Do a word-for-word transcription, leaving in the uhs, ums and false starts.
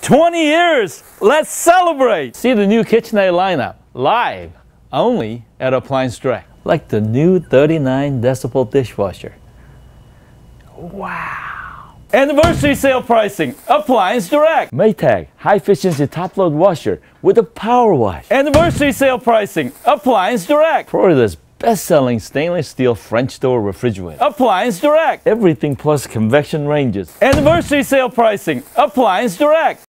twenty years! Let's celebrate! See the new Kitchenaid lineup live only at Appliance Direct. Like the new thirty-nine decibel dishwasher. Wow! Anniversary sale pricing, Appliance Direct. Maytag high efficiency top load washer with a power wash. Anniversary sale pricing, Appliance Direct. Florida's best-selling stainless steel French door refrigerator. Appliance Direct. Everything plus convection ranges. Anniversary sale pricing, Appliance Direct.